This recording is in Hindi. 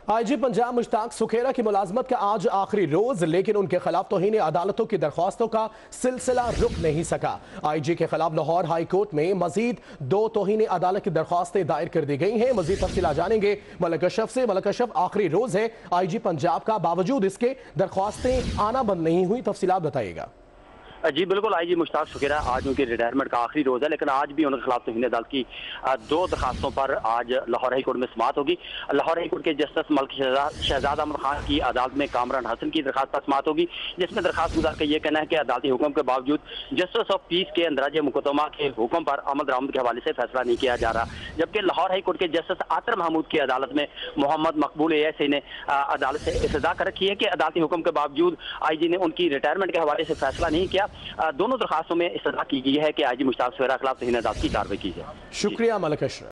IG पंजाब मुश्ताक सुखेरा की मुलाजमत का आज आखिरी रोज, लेकिन उनके खिलाफ तौहीन अदालतों की दरख्वास्तों का सिलसिला रुक नहीं सका। IG के खिलाफ लाहौर हाई कोर्ट में मजीद 2 तौहीन अदालत की दरख्वास्तें दायर कर दी गई हैं। मजीद तफसील जानेंगे मलिक अशरफ से। मलिक अशरफ, आखिरी रोज है IG पंजाब का, बावजूद इसके दरख्वास्तें आना बंद नहीं हुई, तफसीलात बताइएगा। जी बिल्कुल, IG मुश्ताक सुखेरा आज उनकी रिटायरमेंट का आखिरी रोज है, लेकिन आज भी उनके खिलाफ तौहीन अदालत की 2 दरखास्तों पर आज लाहौर हाई कोर्ट में समाअत होगी। लाहौर हाई कोर्ट के जस्टिस मलिक शहजाद अहमद खान की अदालत में कामरान हसन की दरखास्त पर समाअत होगी, जिसमें दरखास्त गुजार का यह कहना है कि अदालती हुक्म के बावजूद जस्टिस ऑफ पीस के अंदराज मुकदमा के हुक्म पर अमल दरामद के हवाले से फैसला नहीं किया जा रहा। जबकि लाहौर हाई कोर्ट के जस्टिस आतर महमूद की अदालत में मोहम्मद मकबूल ASA ने अदालत से इस्तदा कर रखी है कि अदालती हुक्म के बावजूद IG ने उनकी रिटायरमेंट के हवाले से फैसला नहीं किया। दोनों दरखास्तों में इस्तदा की गई है कि IG मुश्ताक सुखेरा के खिलाफ तौहीन अदालत की कार्रवाई की जाए। शुक्रिया मलिक अशरफ।